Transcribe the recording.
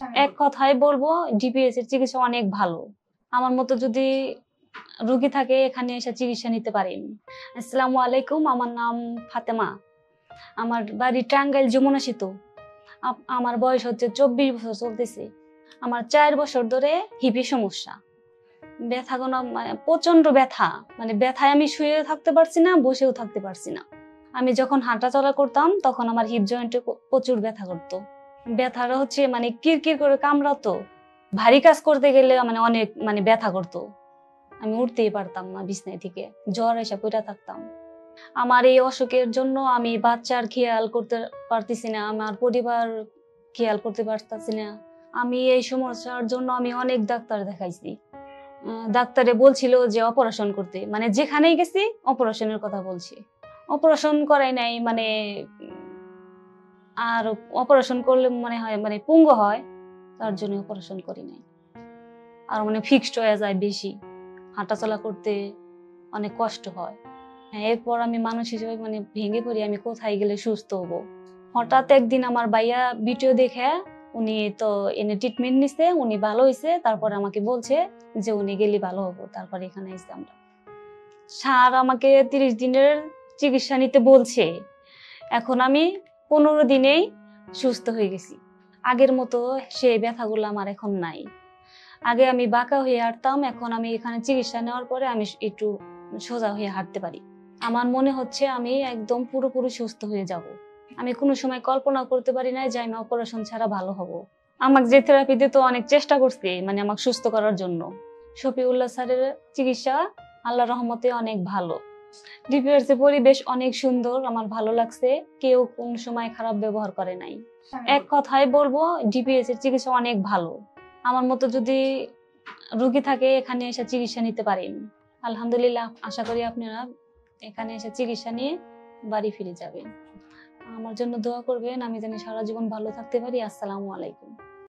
এক কথায় বলবো ডিপিএস এর চিকিৎসা অনেক ভালো। আমার মতো যদি রোগী থাকে এখানে এসে চিকিৎসা নিতে পারেন। আসসালামু আলাইকুম, আমার নাম ফাতেমা। আমার বাড়ি টাঙ্গাইল যমুনা সেতু। আমার বয়স হচ্ছে 24 বছর চলতেছে। আমার 4 বছর ধরে হিপি সমস্যা, ব্যথা কোনো মানে প্রচন্ড ব্যথা, মানে ব্যথায় আমি শুয়ে থাকতে পারছি না, বসেও থাকতে পারছি না। আমি যখন হাঁটা চলা করতাম তখন আমার হিপ জয়েন্টে প্রচুর ব্যথা করতো। ব্যথাটা হচ্ছে মানে কিরকির করে কামড়াতো, ভারী কাজ করতে গেলে মানে অনেক মানে ব্যথা করতো। আমি উঠতেই পারতাম না বিছনায় থেকে, জ্বর এসে পড়ে থাকতাম। আমার এই অসুখের জন্য আমি বাচ্চার খেয়াল করতে পারতেছি না, আমার পরিবার খেয়াল করতে পারতেছি না। আমি এই সমস্যার জন্য আমি অনেক ডাক্তার দেখাইছি। ডাক্তারে বলছিল যে অপারেশন করতে, মানে যেখানেই গেছি অপারেশনের কথা বলছি। অপারেশন করাই নাই, মানে আর অপারেশন করলে মনে হয় মানে পুঙ্গ হয়, তার জন্য অপারেশন করি নাই। আর মানে ফিক্সড হয়ে যায় বেশি, হাঁটাচলা করতে অনেক কষ্ট হয়। হ্যাঁ, এরপর আমি মানুষ হিসেবে মানে ভেঙে পড়ি, আমি কোথায় গেলে সুস্থ হবো। হঠাৎ একদিন আমার ভাইয়া ভিডিও দেখে, উনি তো এনে ট্রিটমেন্ট নিছে, উনি ভালো হয়েছে, তারপর আমাকে বলছে যে উনি গেলে ভালো হবো। তারপর এখানে এসে আমরা স্যার আমাকে 30 দিনের চিকিৎসা নিতে বলছে। এখন আমি 15 দিনেই সুস্থ হয়ে গেছি। আগের মতো সেই ব্যথাগুলো আমার এখন নাই। আগে আমি বাঁকা হয়ে হাঁটতাম, এখন আমি এখানে চিকিৎসা নেওয়ার পরে আমি একটু সোজা হয়ে হাঁটতে পারি। আমার মনে হচ্ছে আমি একদম পুরোপুরি সুস্থ হয়ে যাব। আমি কোনো সময় কল্পনা করতে পারি না যে আমি অপারেশন ছাড়া ভালো হব। আমাকে যে থেরাপি দিতে অনেক চেষ্টা করছি মানে আমাকে সুস্থ করার জন্য। শফিউল্লাহ স্যারের চিকিৎসা আল্লাহর রহমতে অনেক ভালো। ডিপিআরস এর পরিবেশ অনেক সুন্দর, আমার ভালো লাগছে। কেউ কোন সময় খারাপ ব্যবহার করে নাই। এক কথায় বলবো ডিপিএস এর চিকিৎসা অনেক ভালো। আমার মতো যদি রোগী থাকে এখানে এসে চিকিৎসা নিতে পারেন। আলহামদুলিল্লাহ, আশা করি আপনারা এখানে এসে চিকিৎসা নিয়ে বাড়ি ফিরে যাবেন। আমার জন্য দোয়া করবেন, আমি যেন সারা জীবন ভালো থাকতে পারি। আসসালামু আলাইকুম।